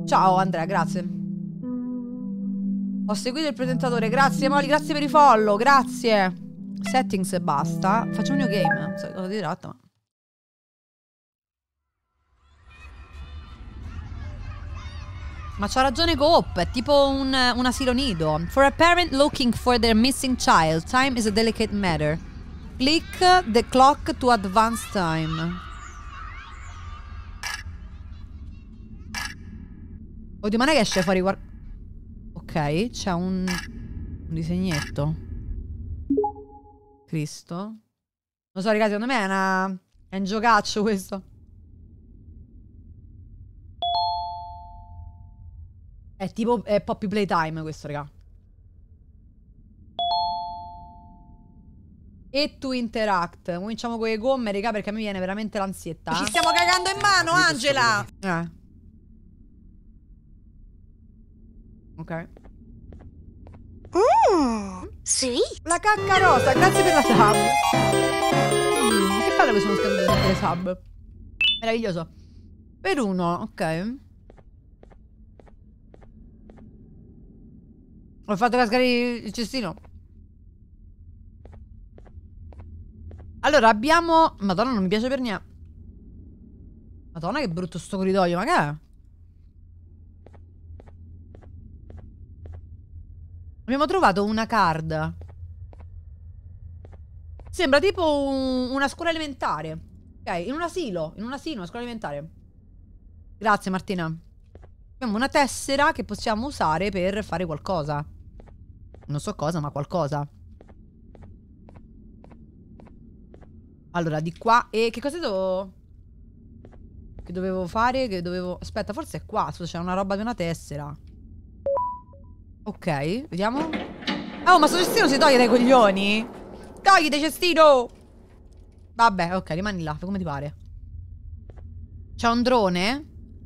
Ciao Andrea, grazie. Ho seguito il presentatore, grazie Molly, grazie per i follow, grazie. Settings e basta. Facciamo un new game, non so cosa di tratta, ma... Ma c'ha ragione Coop, è tipo un asilo nido. For a parent looking for their missing child, time is a delicate matter. Click the clock to advance time. Oddio, ma non è che esce fuori ok, c'è un disegnetto. Cristo. Non so, ragazzi, secondo me è un giocaccio questo. È tipo Poppy Playtime questo, raga. E to interact. Cominciamo con le gomme, raga, perché a me viene veramente l'ansietta. Ci stiamo cagando in mano, Angela! Ok. Sì? La cacca rosa, grazie per la sub. Che bello che sono scadute tutte le sub. Meraviglioso. Per uno, ok. Ho fatto cascare il cestino. Allora abbiamo... Madonna, non mi piace per niente. Madonna, che brutto sto corridoio, ma che è? Abbiamo trovato una card. Sembra tipo una scuola elementare. Ok, in un asilo, una scuola elementare. Grazie Martina. Abbiamo una tessera che possiamo usare per fare qualcosa. Non so cosa, ma qualcosa. Allora, di qua. E che cosa devo... Che dovevo fare? Che dovevo... Aspetta, forse è qua. C'è una roba di una tessera. Ok, vediamo. Oh, ma sto cestino si toglie dai coglioni? Togliti cestino! Vabbè, ok, rimani là, fai come ti pare. C'è un drone.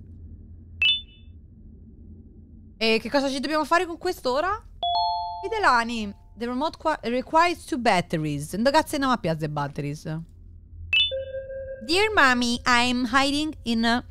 E che cosa ci dobbiamo fare con quest'ora? I telani. The remote requires 2 batteries. Dove cazzo andiamo a piazza batteries? Dear mommy, I'm hiding in a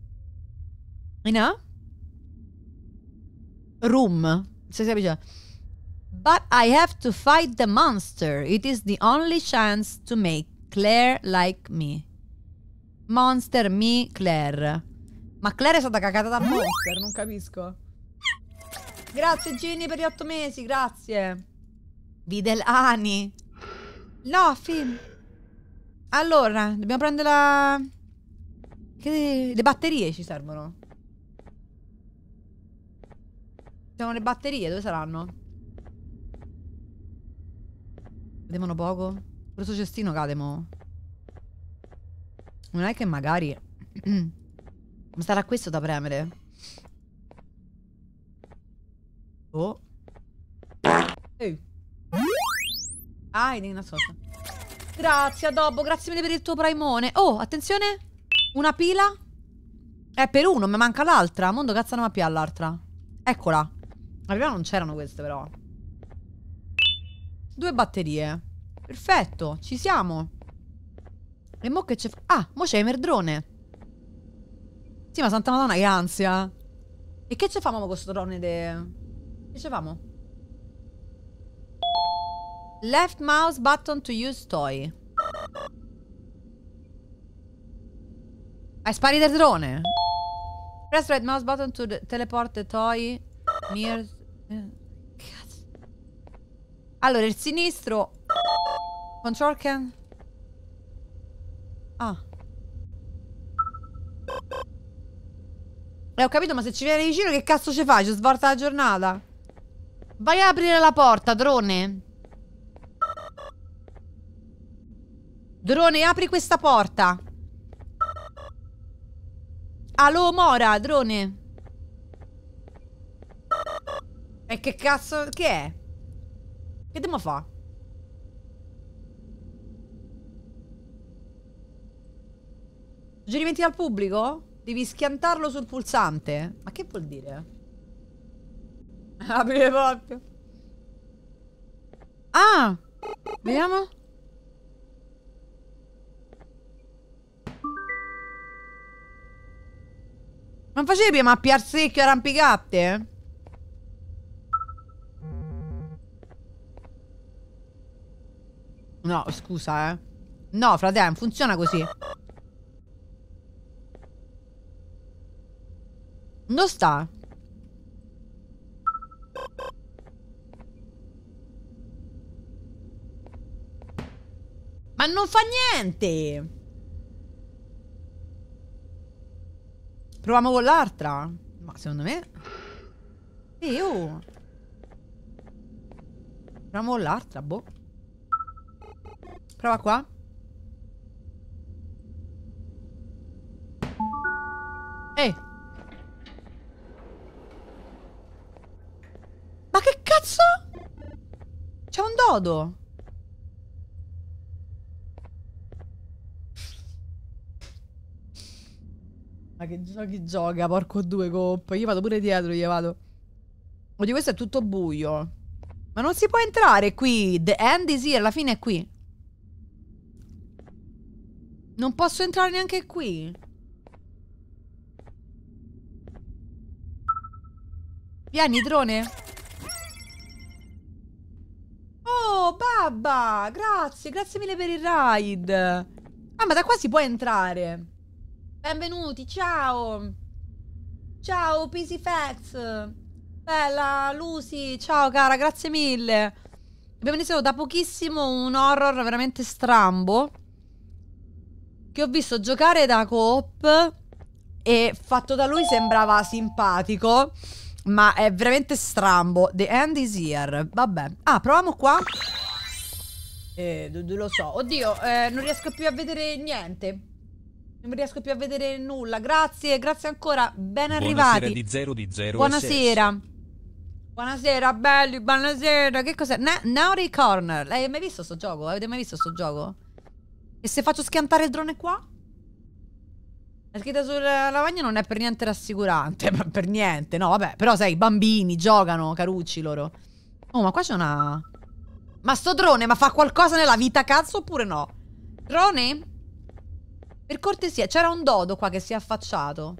room. Se si capisce. But I have to fight the monster. It is the only chance to make Claire like me. Monster me Claire. Ma Claire è stata cagata dal monster, non capisco. Grazie Ginny per gli 8 mesi, grazie. Videlani. No, Finn. Allora, dobbiamo prendere la... Le batterie ci servono. Servono le batterie, dove saranno? Cadevano poco? Questo cestino cademo. Non è che magari... Ma sarà questo da premere? Oh. Ehi. Ah, è nascosta. Grazie, Adobbo, grazie mille per il tuo primone. Oh, attenzione. Una pila. Per uno, mi manca l'altra. Mondo cazzo non ma l'altra. Eccola. Ma prima non c'erano queste però. 2 batterie. Perfetto, ci siamo. E mo che c'è... Ah, mo c'è il merdrone. Sì, ma santa madonna che ansia. E che ci famo con questo drone de... Che ci famo? Left mouse button to use toy. Hai spari del drone? Press right mouse button to teleport the toy near... Cazzo. Allora, il sinistro... Control can... Ah. Ho capito, ma se ci viene vicino che cazzo ci fai? Ci svolta la giornata. Vai a aprire la porta, drone. Drone, apri questa porta. Allo, Mora, drone. E che cazzo... Che è? Che dobbiamo fare? Suggerimenti dal pubblico? Devi schiantarlo sul pulsante. Ma che vuol dire? Apri le porte. Ah! Vediamo. Non facevi prima a piar secchio arrampicate? No, scusa, No, fratello, funziona così. Dove sta? Ma non fa niente. Proviamo con l'altra. Ma secondo me... Sì, oh. Proviamo con l'altra, boh. Prova qua. Ma che cazzo? C'è un dodo. Ma che giochi gioca, porco due coppe. Io vado pure dietro, io vado. Oddio, questo è tutto buio. Ma non si può entrare qui. The end is here, alla fine è qui. Non posso entrare neanche qui. Vieni, drone. Oh, babba. Grazie, grazie mille per il ride. Ah, ma da qua si può entrare. Benvenuti, ciao. Ciao, Peasy Facts. Bella, Lucy. Ciao, cara, grazie mille. Abbiamo iniziato da pochissimo un horror veramente strambo che ho visto giocare da coop e fatto da lui sembrava simpatico, ma è veramente strambo. The end is here. Vabbè. Ah, proviamo qua. Lo so. Oddio, non riesco più a vedere niente. Non riesco più a vedere nulla. Grazie, grazie ancora. Ben arrivati. Buonasera di 0 Buonasera. Buonasera, belli, buonasera. Che cos'è? Naughty Corner. Hai mai visto sto gioco? Avete mai visto sto gioco? E se faccio schiantare il drone qua? La scritta sulla lavagna non è per niente rassicurante. Per niente, no, vabbè. Però sai, i bambini giocano, carucci loro. Oh, ma qua c'è una... Ma sto drone, ma fa qualcosa nella vita, cazzo, oppure no? Drone? Per cortesia, c'era un dodo qua che si è affacciato.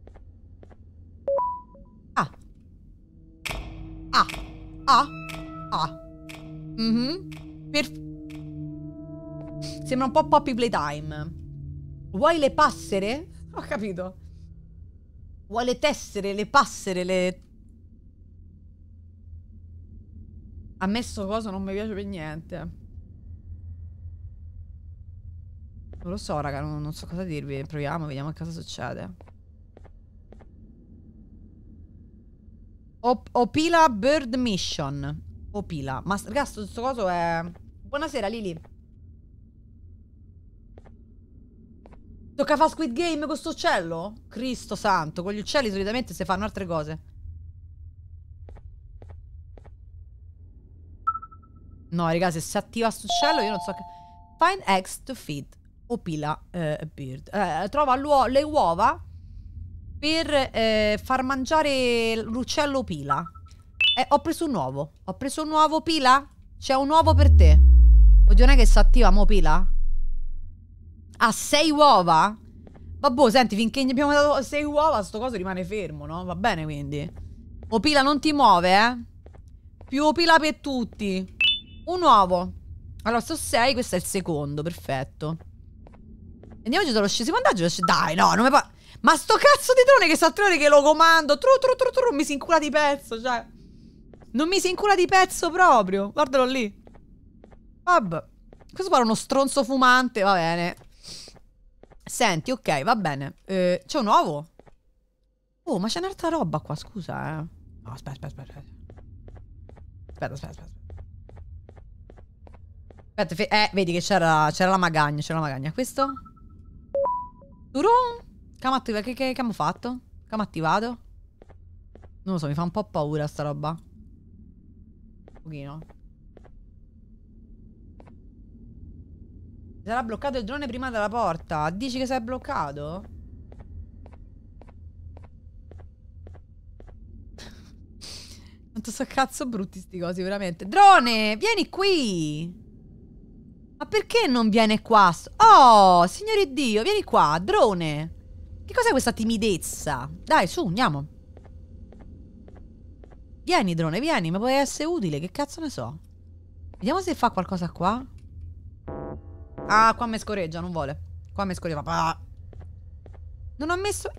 Ah. Ah. Ah. Ah. Sembra un po' Poppy Playtime. Vuoi le passere? Ho capito. Vuoi le tessere, le passere, le... A me sto coso non mi piace per niente. Non lo so, raga, non so cosa dirvi. Proviamo, vediamo che cosa succede. Opila Bird Mission. Opila. Ma raga, sto coso è... Buonasera, Lili. Tocca fare Squid Game con sto uccello? Cristo santo, con gli uccelli solitamente si fanno altre cose. No, raga, se si attiva sto uccello io non so che... Find eggs to feed Opila bird. Trova le uova per far mangiare l'uccello Opila. Ho preso un uovo. Ho preso un uovo Opila? C'è un uovo per te. Oddio, non è che si attiva mo Opila? Ha 6 uova? Vabbè, senti, finché gli abbiamo dato 6 uova, sto coso rimane fermo, no? Va bene, quindi. Opila, non ti muove, Più Opila per tutti. Un uovo. Allora, sto 6, questo è il secondo, perfetto. Andiamoci dallo secondaggio. Dai, no, non mi fa... Ma sto cazzo di drone che sta attivare che lo comando. Non mi si incula di pezzo, cioè. Non mi si incula di pezzo proprio. Guardalo lì. Vabbè. Questo pare uno stronzo fumante, va bene. Senti, ok, va bene. C'è un uovo? Oh, ma c'è un'altra roba qua, scusa, No, aspetta. Aspetta. Vedi che c'era la magagna. Questo? Turum? Che abbiamo fatto? Che abbiamo attivato? Non lo so, mi fa un po' paura sta roba. Un pochino. Sarà bloccato il drone prima della porta. Dici che sei bloccato? Quanto so cazzo brutti sti cosi, veramente. Drone, vieni qui. Ma perché non viene qua? Oh, signore Dio, vieni qua, drone. Che cos'è questa timidezza? Dai, su, andiamo. Vieni, drone, vieni, ma puoi essere utile, che cazzo ne so. Vediamo se fa qualcosa qua. Ah, qua mi scorreggia, non vuole. Qua mi scorreggia, papà. Non ho messo...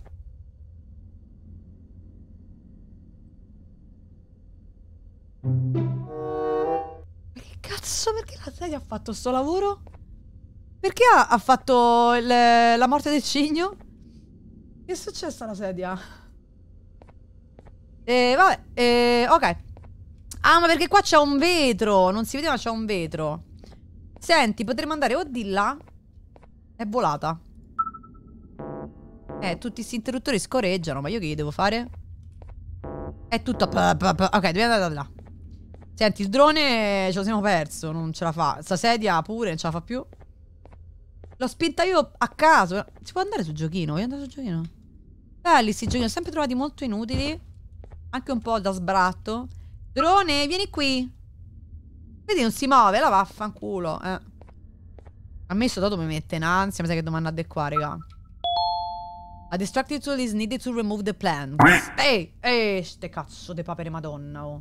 Ma che cazzo, perché la sedia ha fatto sto lavoro? Perché ha fatto la morte del cigno? Che è successo alla sedia? Vabbè, ok. Ah, ma perché qua c'è un vetro. Non si vedeva, c'è un vetro. Senti, potremmo andare o di là. È volata. Tutti questi interruttori scorreggiano. Ma io che gli devo fare? È tutto... Ok, dobbiamo andare da là. Senti, il drone ce lo siamo perso. Non ce la fa. Sta sedia pure non ce la fa più. L'ho spinta io a caso. Si può andare sul giochino? Voglio andare sul giochino? Belli sti giochini. Ho sempre trovati molto inutili. Anche un po' da sbratto. Drone, vieni qui. Vedi, non si muove. La vaffanculo. A me sto dato mi mette in ansia. Mi sa che devo andare a de qua, raga. A distracted tool is needed to remove the plant. Ehi, ste cazzo de papere madonna, oh.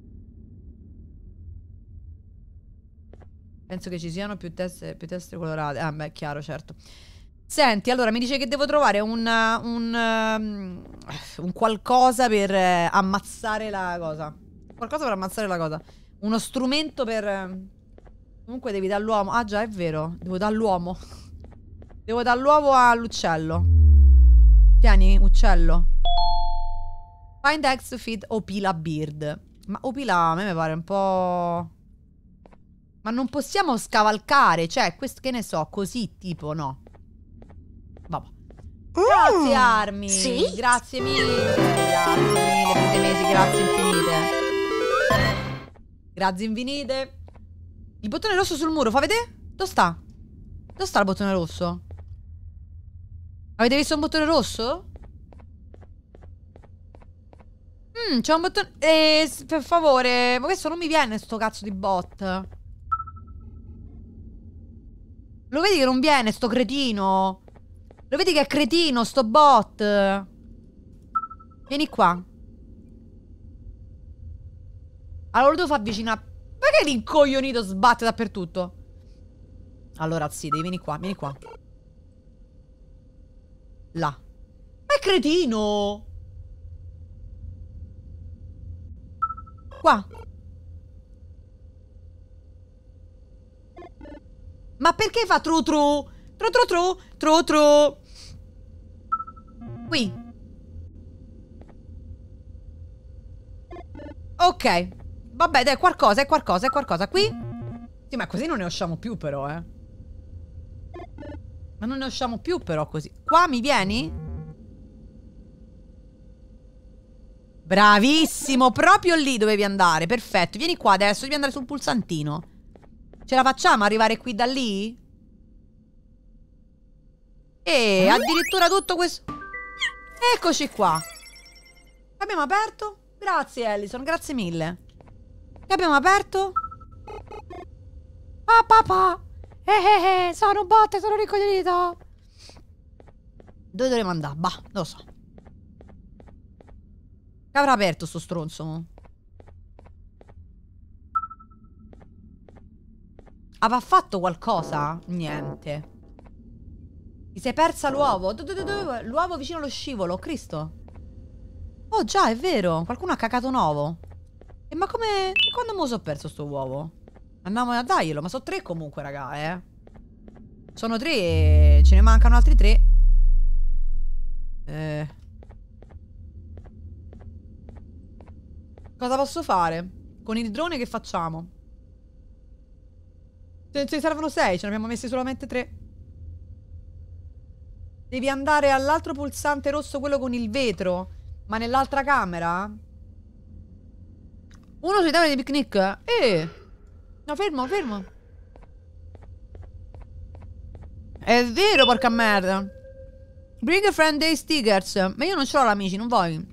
Penso che ci siano più teste colorate. Ah, beh, chiaro, certo. Senti, allora mi dice che devo trovare un qualcosa per ammazzare la cosa. Qualcosa per ammazzare la cosa. Uno strumento per... Comunque devi dare all'uomo. Ah già, è vero. Devo dare all'uomo. Devo dare l'uovo all'uccello. Tieni, uccello. Find eggs to feed Opila Bird. Ma Opila a me mi pare un po'... Ma non possiamo scavalcare. Cioè, questo che ne so, così tipo, no. Vabbè. Grazie Armi. Sì? Grazie mille. Grazie mille per i mesi. Grazie infinite. Grazie infinite. Il bottone rosso sul muro, fa vedere? Dove sta? Dove sta il bottone rosso? Avete visto un bottone rosso? C'è un bottone... per favore. Ma questo non mi viene sto cazzo di bot. Lo vedi che non viene sto cretino? Lo vedi che è cretino sto bot? Vieni qua. Allora lo devo far avvicinare. Perché l'incoglionito sbatte dappertutto? Allora sì, devi vieni qua, vieni qua. Là. Ma è cretino. Qua. Ma perché fa tru tru? Tru tru tru tru tru. Qui. Ok. Vabbè, dai, qualcosa, è qualcosa, è qualcosa. Qui? Sì, ma così non ne usciamo più però, Ma non ne usciamo più però così. Qua mi vieni? Bravissimo, proprio lì dovevi andare. Perfetto, vieni qua adesso, devi andare sul pulsantino. Ce la facciamo arrivare qui da lì? E addirittura tutto questo... Eccoci qua. Abbiamo aperto? Grazie Ellison, grazie mille. Che abbiamo aperto? Ah papà. Sono un botte, sono ricoglionito. Dove dovremmo andare? Bah, non lo so. Che avrà aperto sto stronzo? Aveva fatto qualcosa? Niente. Ti sei persa l'uovo? L'uovo vicino allo scivolo, Cristo. Oh già, è vero. Qualcuno ha cacato un uovo. Ma come... Quando me lo so perso sto uovo? Andiamo a darglielo. Ma sono 3 comunque, raga, Sono 3 e ce ne mancano altri 3. Cosa posso fare? Con il drone che facciamo? Ce ne servono 6, ce ne abbiamo messi solamente 3. Devi andare all'altro pulsante rosso, quello con il vetro. Ma nell'altra camera? Uno sui tavoli di picnic. No, fermo, fermo. È vero, porca merda. Bring a friend day stickers. Ma io non ce l'ho l'amici, non vuoi?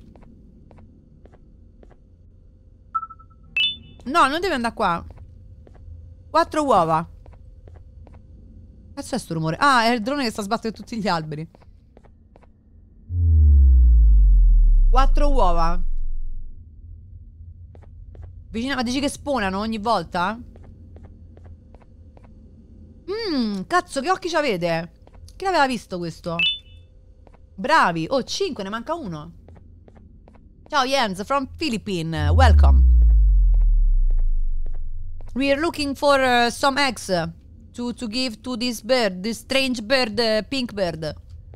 No, non devi andare qua. 4 uova. Cazzo è sto rumore? Ah, è il drone che sta sbattendo tutti gli alberi. 4 uova. Vicino, ma dici che spawnano ogni volta? Cazzo, che occhi c'avete? Chi l'aveva visto questo? Bravi. Oh, 5, ne manca uno. Ciao Jens, from Philippines. Welcome. We are looking for some eggs to give to this bird, this strange bird, pink bird.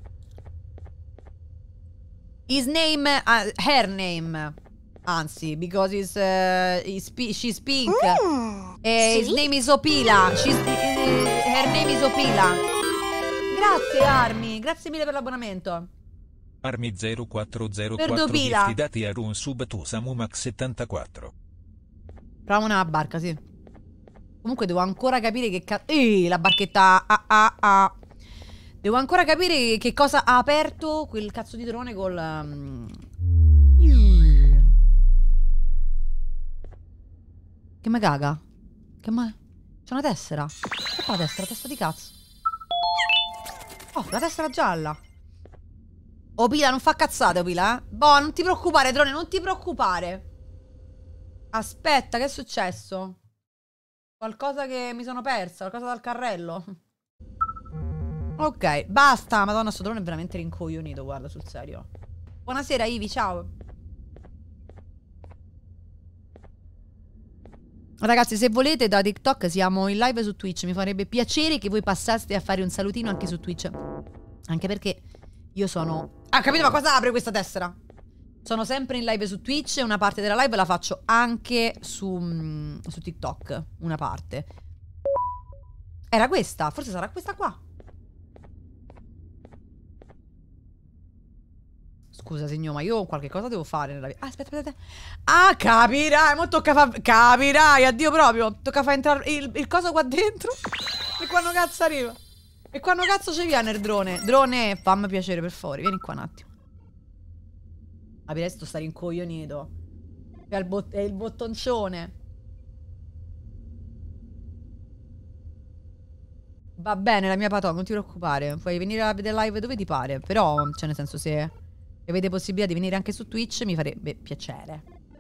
His name, her name, anzi, because she's pink. His name is Opila. Her name is Opila. Grazie Armi, grazie mille per l'abbonamento. Armi 0404 Perdopila. gifti dati a un sub to Samumax 74. Proviamo una barca, sì. Comunque devo ancora capire che cazzo... la barchetta Devo ancora capire che cosa ha aperto quel cazzo di drone col... Che me caga? Che ma... C'è una tessera. Che fa la tessera? La testa di cazzo. Oh, la tessera gialla. Opila, non fa cazzate, Opila, eh? Boh, non ti preoccupare, drone, non ti preoccupare. Aspetta, che è successo? Qualcosa che mi sono persa, qualcosa dal carrello. Ok, basta. Madonna, sto drone è veramente rincoglionito, guarda, sul serio. Buonasera, Ivi, ciao. Ragazzi, se volete, da TikTok siamo in live su Twitch. Mi farebbe piacere che voi passaste a fare un salutino anche su Twitch. Anche perché io sono... Ah, capito, ma cosa apre questa tessera? Sono sempre in live su Twitch e una parte della live la faccio anche su TikTok. Una parte. Era questa, forse sarà questa qua. Scusa signor, ma io qualche cosa devo fare nella vita. Ah, aspetta, aspetta. Ah, capirai, mo tocca fare... Capirai, addio proprio. Tocca fare entrare il coso qua dentro. E quando cazzo arriva? E quando cazzo ci viene il drone? Drone, fammi piacere per favore, vieni qua un attimo. Adesso sta rincoglionito. È il bottoncione. Va bene la mia patò, non ti preoccupare. Puoi venire a vedere live dove ti pare. Però, cioè nel senso, se avete possibilità di venire anche su Twitch mi farebbe piacere.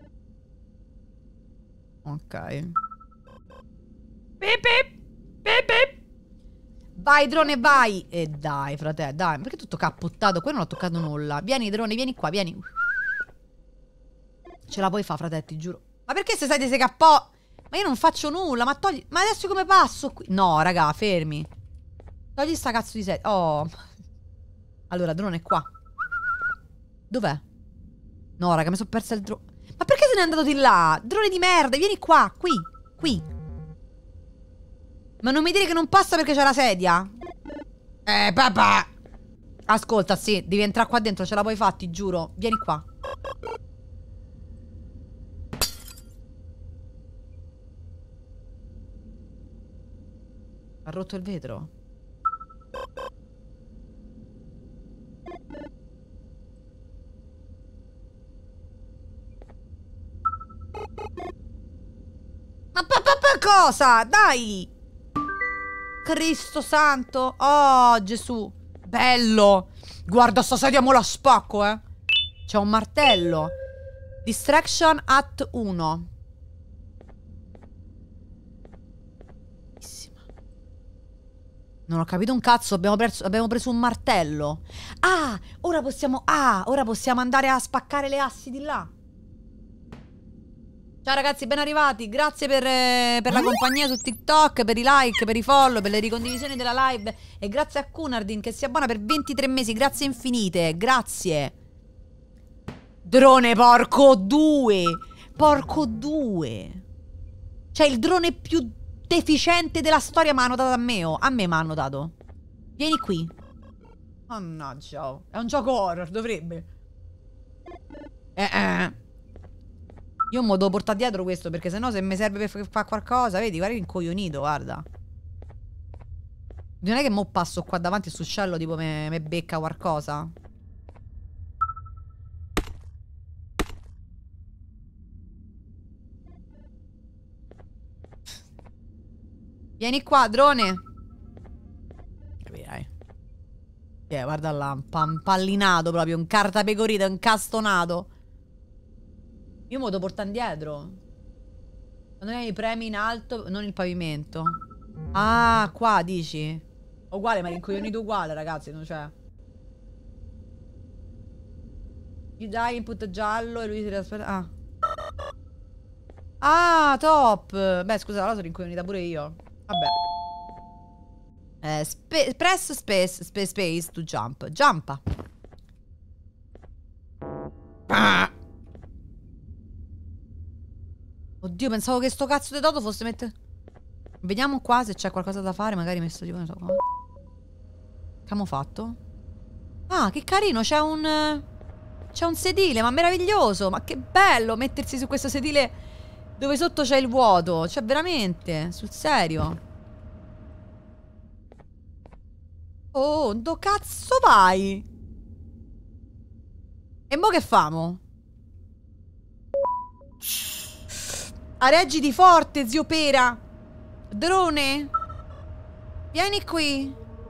Ok. Pip pip. Pip pip. Vai drone, vai. E dai frate, dai. Perché tutto cappottato? Qua non ho toccato nulla. Vieni drone, vieni qua, vieni. Ce la puoi fare, frate, ti giuro. Ma perché se sai di se cappò? Ma io non faccio nulla, ma togli... Ma adesso come passo qui? No, raga, fermi. Togli sta cazzo di sedia. Oh. Allora, drone è qua. Dov'è? No, raga, mi sono persa il drone. Ma perché se n'è andato di là? Drone di merda, vieni qua, qui. Ma non mi dire che non passa perché c'è la sedia? Papà. Ascolta, sì, devi entrare qua dentro, ce la puoi fare, ti giuro. Vieni qua. Ha rotto il vetro. Ma cosa? Dai! Cristo santo! Oh, Gesù! Bello! Guarda sta sedia, mo la spacco, eh! C'è un martello. Distraction at 1. Non ho capito un cazzo, abbiamo preso un martello. Ora possiamo andare a spaccare le assi di là. Ciao ragazzi, ben arrivati. Grazie per la compagnia su TikTok, per i like, per i follow, per le ricondivisioni della live. E grazie a Cunardin che si abbona per 23 mesi. Grazie infinite, grazie. Drone, porco due. Porco due. Cioè il drone più deficiente della storia mi hanno dato a me. A me mi hanno dato. Vieni qui. Mannaggia. È un gioco horror, dovrebbe. Io mo devo portare dietro questo, perché sennò se mi serve per fare qualcosa, vedi, guarda che incoglionito, guarda. Non è che mo passo qua davanti e sul scello tipo me becca qualcosa. Vieni qua, drone. Capirai. guarda là, un pallinato proprio, un cartapecorito, un castonato. Io me lo porto indietro. Quando hai i premi in alto, non il pavimento. Ah, qua dici. Uguale, ma rincoglionito uguale, ragazzi, non c'è. Gli dai input giallo e lui si aspetta. Ah. Ah, top. Beh, scusa, allora sono rincoglionita pure io. Vabbè. Press space to jump. Jumpa. Oddio, pensavo che sto cazzo di dodo fosse mettere. Vediamo qua se c'è qualcosa da fare. Magari messo tipo, non so qua. Che abbiamo fatto? Ah, che carino, c'è un sedile, ma meraviglioso. Ma che bello mettersi su questo sedile dove sotto c'è il vuoto. Cioè, veramente, sul serio. Oh, dove cazzo vai? E mo che famo? Reggiti forte, zio Pera. Drone, vieni qui.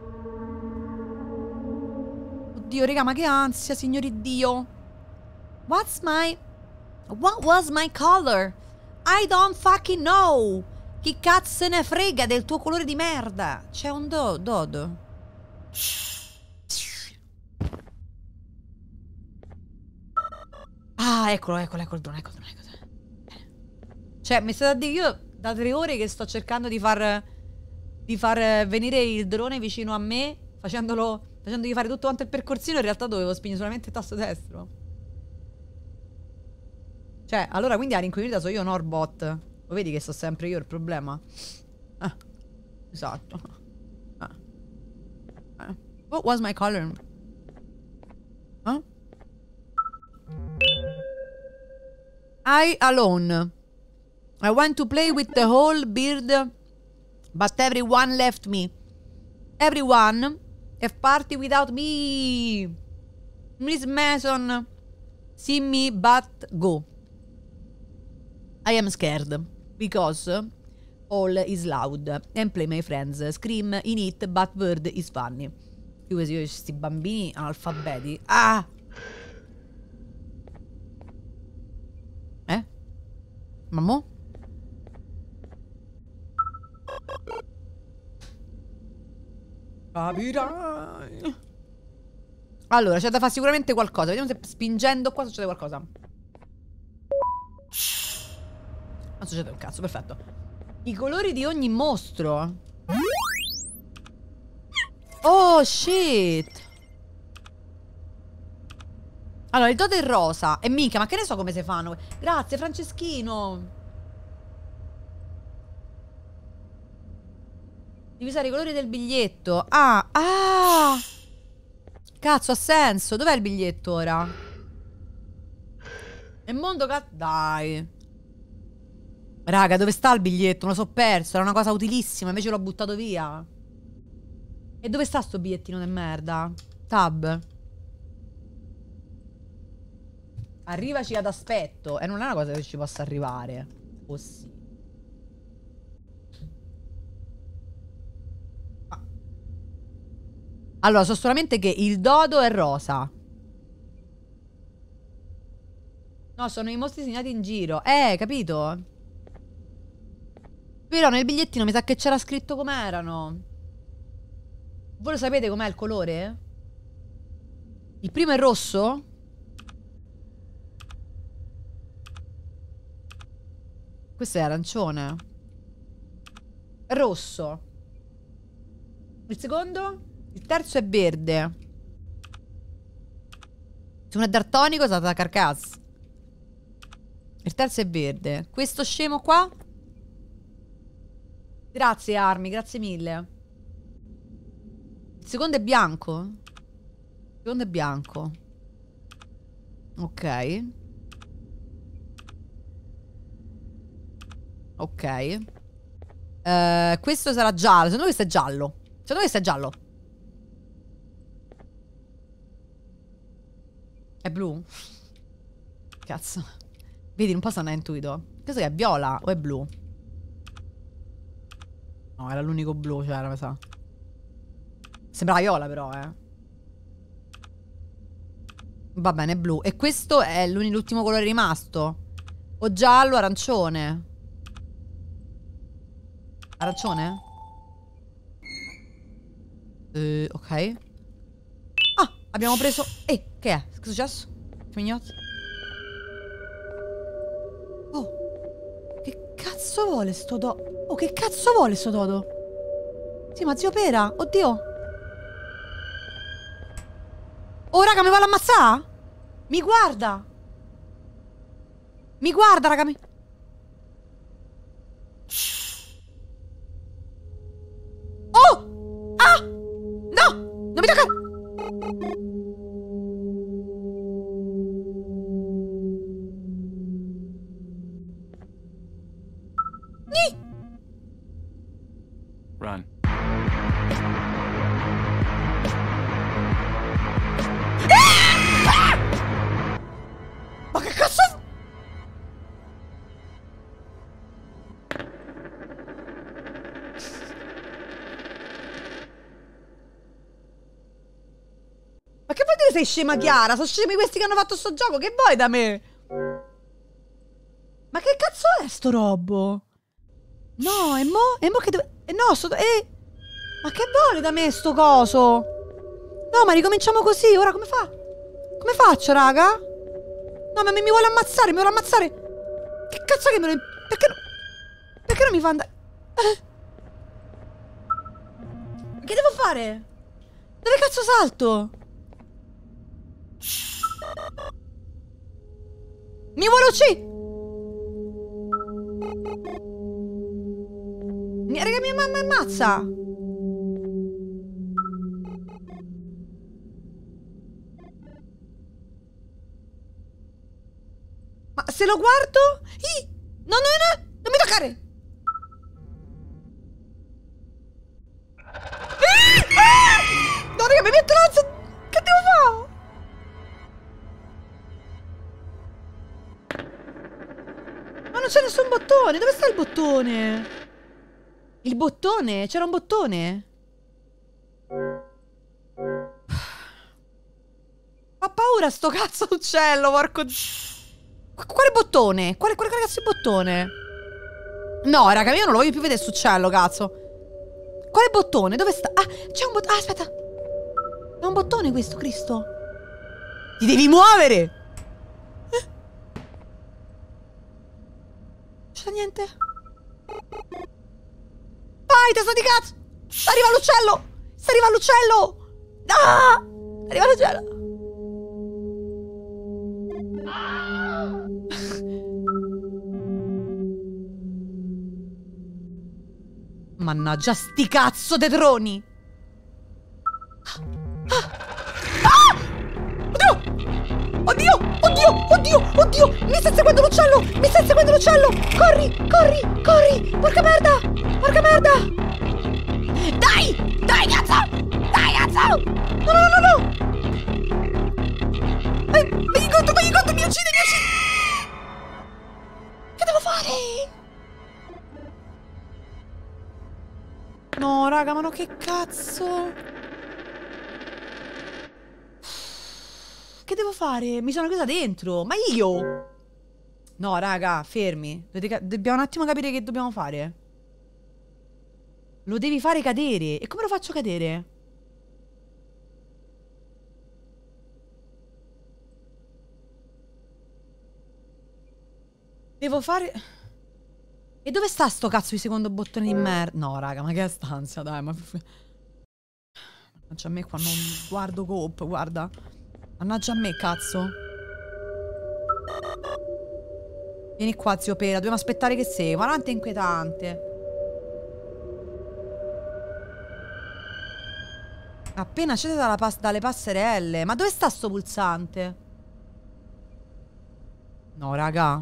Oddio, raga, ma che ansia, signori Dio. What was my color? I don't fucking know. Chi cazzo se ne frega del tuo colore di merda? C'è un dodo. Ah, eccolo il drone, Cioè, mi state a dire, io da 3 ore che sto cercando di far venire il drone vicino a me, facendogli fare tutto quanto il percorsino, in realtà dovevo spingere solamente il tasto destro. Cioè, allora quindi la rincoglionita sono io, Norbot. Lo vedi che so sempre io il problema? Esatto. What was my color? Huh? I alone. I want to play with the whole beard, but everyone left me. Everyone have party without me. Miss Mason, see me but go. I am scared because all is loud and play my friends scream in it, but word is funny. Io questi bambini analfabeti. Ah! Mamma? Capirai. Allora, c'è da fare sicuramente qualcosa. Vediamo se spingendo qua succede qualcosa. Non succede un cazzo, perfetto. I colori di ogni mostro. Oh, shit. Allora, il dodo è rosa. E mica, ma che ne so come si fanno. Grazie, Franceschino. Devi usare i colori del biglietto. Ah, ah. Cazzo, ha senso. Dov'è il biglietto ora? Nel mondo dai. Raga, dove sta il biglietto? Me lo so perso. Era una cosa utilissima, invece l'ho buttato via. E dove sta sto bigliettino di merda? Tab. Arrivaci ad aspetto. E non è una cosa che ci possa arrivare. Oh sì. Ah. Allora, so solamente che il dodo è rosa. No, sono i mostri segnati in giro. Capito? Però nel bigliettino mi sa che c'era scritto com'erano. Voi lo sapete com'è il colore? Il primo è rosso? Questo è arancione. Rosso. Il secondo? Il terzo è verde. Se uno è daltonico è stata carcazzo. Il terzo è verde. Questo scemo qua? Grazie Armi, grazie mille. Il secondo è bianco. Il secondo è bianco. Ok. Ok. Questo sarà giallo. Secondo me questo è giallo. Secondo me questo è giallo. È blu? Cazzo. Vedi, un po' sta andando intuito. Questo che è viola o è blu? No, era l'unico blu, cioè, mi sa. Sembrava viola però, Va bene, blu. E questo è l'ultimo colore rimasto? O giallo, arancione? Arancione? Ok. Ah, abbiamo preso... che è? Che è successo? Che mignozzo? Oh, che cazzo vuole sto dodo? Oh, che cazzo vuole sto dodo? Sì, ma zio Pera, oddio. Oh, raga, mi vuole ammazzare? Mi guarda. Mi guarda, raga, Oh! Ah! No! Non mi toccare! Ni! Run. Ma che cazzo? Ma che vuol dire sei scema Chiara? Sono scemi questi che hanno fatto sto gioco. Che vuoi da me? Ma che cazzo è sto robo? No, e mo che dove... no, ma che vuole da me sto coso? No, ma ricominciamo così. Ora come fa? Come faccio, raga? No, ma mi vuole ammazzare, mi vuole ammazzare. Che cazzo che me lo... Perché non mi fa andare... Che devo fare? Dove cazzo salto? Mi vuole uccidere. Raga, mia mamma ammazza. Ma se lo guardo... No, no, no, non mi toccare. No, raga, mi metto l'ansia. Che devo fare? Ma non c'è nessun bottone. Dove sta il bottone? Il bottone? C'era un bottone? Fa paura sto cazzo d'uccello, porco... Quale bottone? Quale cazzo di bottone? No, raga, io non lo voglio più vedere sto uccello, cazzo. Quale bottone? Dove sta? Ah, c'è un bottone. Ah, aspetta. È un bottone questo, Cristo. Ti devi muovere. Non c'è niente. Vai, testa di cazzo. Arriva l'uccello. Arriva l'uccello. Ah! Arriva l'uccello. Mannaggia sti cazzo de droni. Oddio! Oddio! Oddio! Oddio! Mi sta seguendo l'uccello! Mi sta seguendo l'uccello! Corri! Corri! Corri! Porca merda! Porca merda! Dai! Dai, cazzo! Dai, cazzo! No, no, no, no! Fagli conto, mi uccide, mi uccide! Che devo fare? No, raga, ma no, che cazzo? Che devo fare? Mi sono chiusa dentro. Ma io? No, raga, fermi. Dobbiamo un attimo capire che dobbiamo fare. Lo devi fare cadere. E come lo faccio cadere? Devo fare... E dove sta sto cazzo di secondo bottone di merda? No, raga, ma che stanza, dai, ma... Mannaggia a me qua, non guardo Coop, guarda. Mannaggia a me, cazzo. Vieni qua, zio Pera, dobbiamo aspettare che sei. Ma quanto è inquietante. Appena scende dalle passerelle. Ma dove sta sto pulsante? No, raga.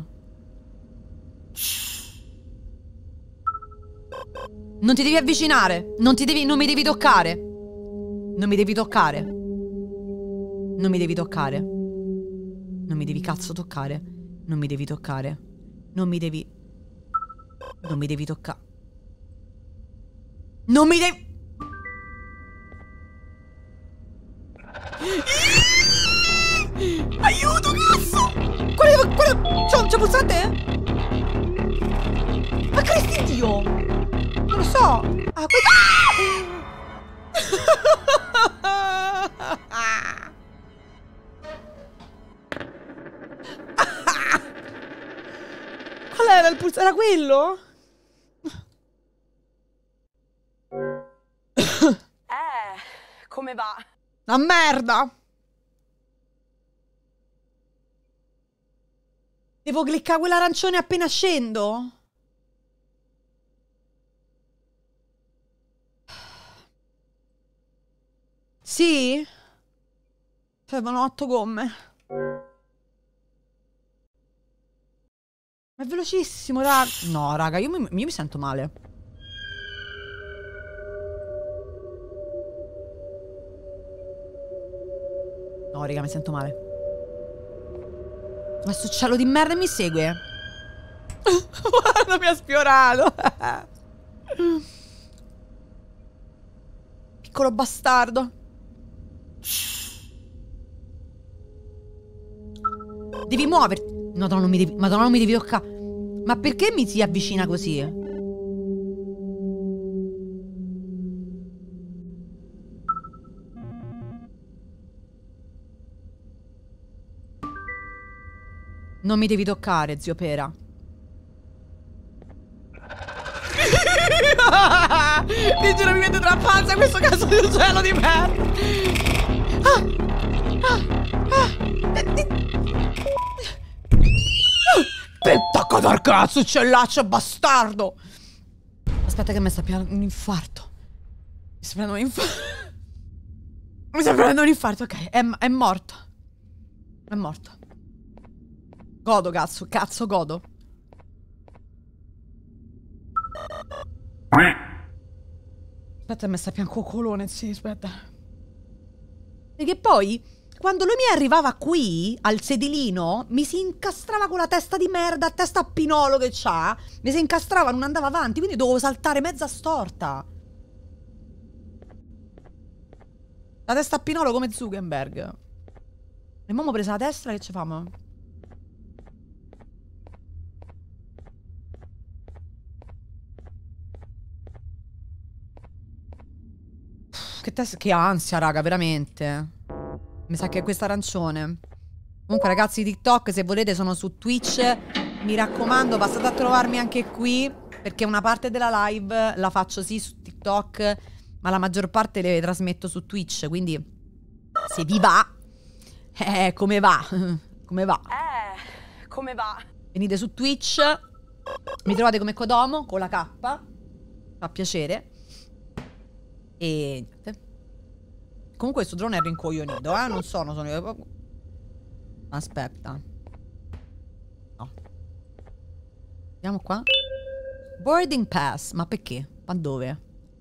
Non ti devi avvicinare. Non mi devi toccare. Non mi devi toccare. Non mi devi toccare. Non mi devi cazzo toccare. Non mi devi toccare. Non mi devi... Non mi devi toccare. Non mi devi... Aiuto, cazzo! C'è un pulsante? Ma Cristi Dio! Non lo so! Ah, qual era il pulsante? Era quello? Come va? Una merda! Devo cliccare quell'arancione appena scendo? Sì? Servono 8 gomme. Ma è velocissimo, raga. No, raga, io mi sento male. No, raga, mi sento male. Ma sto cielo di merda mi segue. Guarda, mi ha sfiorato. Piccolo bastardo. Devi muoverti. Madonna, non mi devi toccare. Ma perché mi si avvicina così? Non mi devi toccare, zio Pera. Ti giuro, mi mette tra la panza questo cazzo di uccello di merda. Tocca dal cazzo, uccellaccio bastardo. Aspetta che mi sta piano un infarto. Mi sta prendendo un infarto. Mi sta prendendo un infarto, ok. È morto. È morto. Godo, cazzo, godo. Aspetta, mi sta pian coccolone, sì, aspetta. Perché poi, quando lui mi arrivava qui, al sedilino, mi si incastrava con la testa di merda, testa a pinolo che c'ha. Mi si incastrava, non andava avanti, quindi dovevo saltare mezza storta. La testa a pinolo come Zuckerberg. E mo' presa la destra, che ci famo? Che ansia, raga, veramente. Mi sa che è questa arancione. Comunque, ragazzi di TikTok, se volete sono su Twitch. Mi raccomando, passate a trovarmi anche qui, perché una parte della live la faccio sì su TikTok, ma la maggior parte le trasmetto su Twitch. Quindi, se vi va, come va? Come va? Come va? Venite su Twitch. Mi trovate come Kodomo con la K. Fa piacere. E niente. Comunque questo drone è rincoglionito, non sono io. Aspetta. No. Andiamo qua. Boarding pass. Ma perché? Ma dove?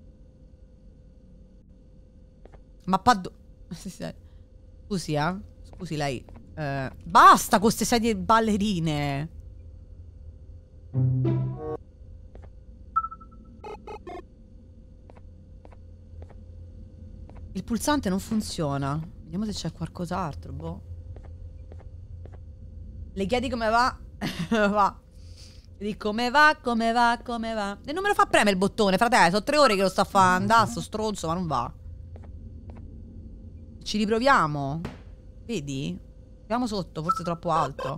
Ma Scusi, Scusi lei. Basta con queste sedie ballerine. Il pulsante non funziona. Vediamo se c'è qualcos'altro, boh. Le chiedi come va? Va. Di come va, come va, come va. E non me lo fa premere il bottone, fratello. Sono 3 ore che lo sta a fare andare, sto stronzo, ma non va. Ci riproviamo. Vedi? Andiamo sotto, forse è troppo alto.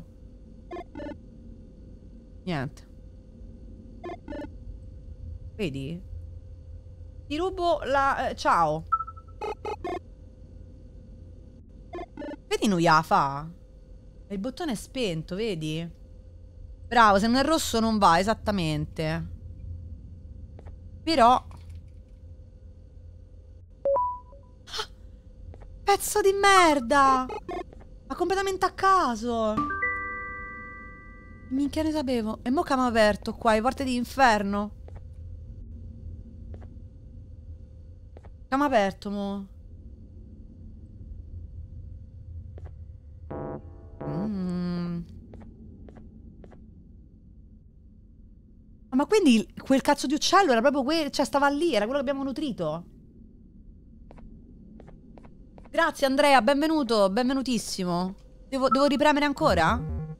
Niente. Vedi? Ti rubo la... ciao. Vedi, non la fa. Il bottone è spento, vedi? Bravo, se non è rosso non va, esattamente. Però pezzo di merda. Ma completamente a caso. Minchia, ne sapevo. E mo' che abbiamo aperto qua le porte di inferno. Abbiamo aperto, mo'. Ma quindi quel cazzo di uccello era proprio quello, cioè stava lì, era quello che abbiamo nutrito. Grazie Andrea, benvenuto, benvenutissimo. Devo ripremere ancora?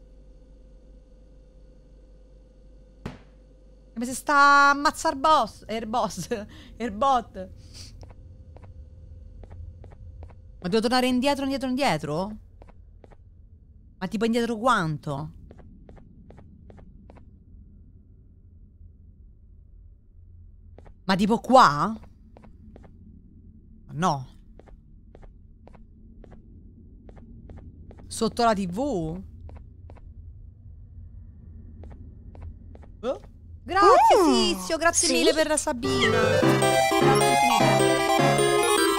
Come se sta a ammazzar boss. Airbot. Ma devo tornare indietro? Ma tipo indietro quanto? Ma tipo qua? No. Sotto la TV? Oh. Grazie Tizio, grazie mille per la Sabina. Grazie infinite.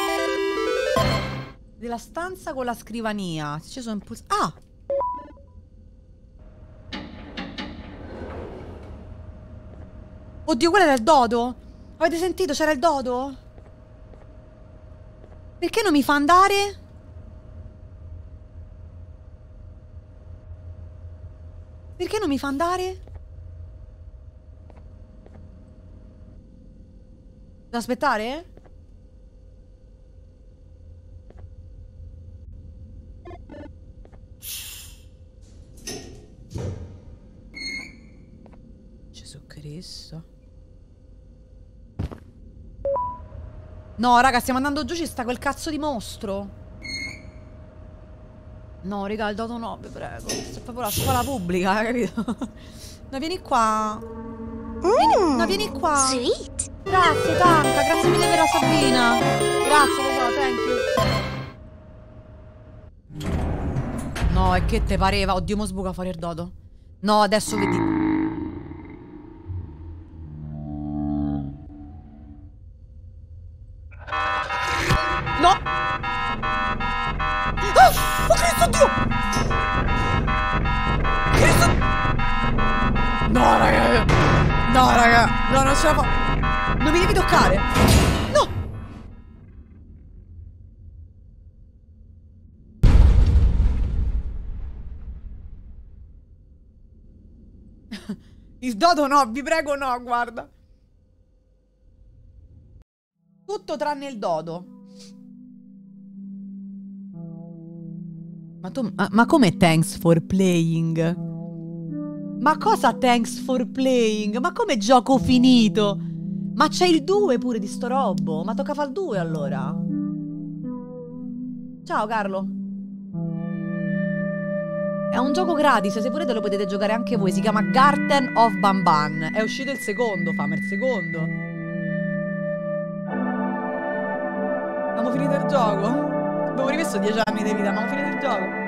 Della stanza con la scrivania. Ci sono Ah! Oddio, quello era il dodo? Avete sentito? C'era il dodo? Perché non mi fa andare? Perché non mi fa andare? Devo aspettare? Gesù Cristo. No, raga, stiamo andando giù, ci sta quel cazzo di mostro. No, raga, il dodo no, vi prego. Questa è proprio la scuola pubblica, capito? No, vieni qua. No, vieni qua. Sweet. Grazie, tanta, grazie mille per la Sabina. Grazie, thank you. No, e che te pareva? Oddio, mo sbuca fuori il dodo. No, adesso vedi. No! Ah! Oh Cristo Dio! Cristo! No raga! No raga! No, non ce la fa! Non mi devi toccare! No! Il dodo no, vi prego no, guarda! Tutto tranne il dodo. Ma come thanks for playing? Ma cosa thanks for playing? Ma come gioco finito? Ma c'è il 2 pure di sto robbo. Ma tocca fare il 2 allora. Ciao Carlo. È un gioco gratis, se volete lo potete giocare anche voi. Si chiama Garden of Banban. È uscito il secondo, fame il secondo. Abbiamo finito il gioco. Abbiamo rimesso 10 anni di vita, ma abbiamo finito il gioco.